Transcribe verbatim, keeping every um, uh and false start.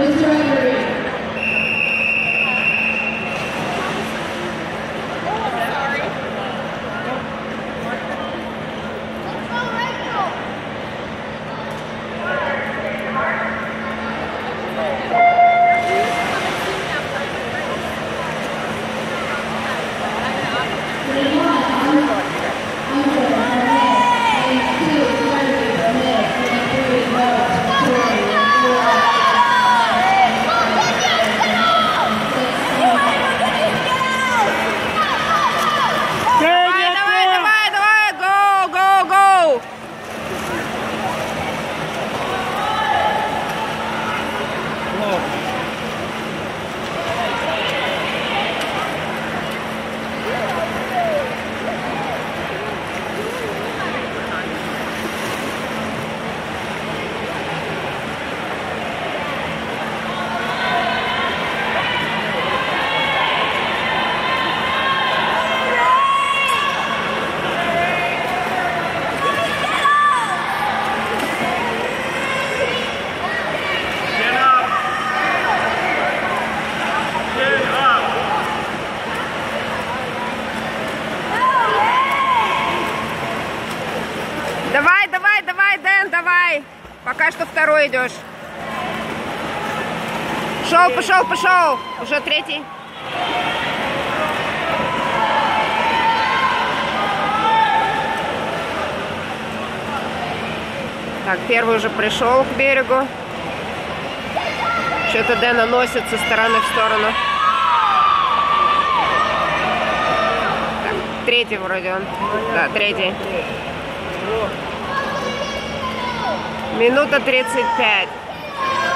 Давай, давай, давай, Дэн, давай. Пока что второй идешь. Пошел, пошел, пошел. Уже третий. Так, первый уже пришел к берегу. Что-то Дэна носит со стороны в сторону. Так, третий вроде он. Да, третий. Минута тридцать пять.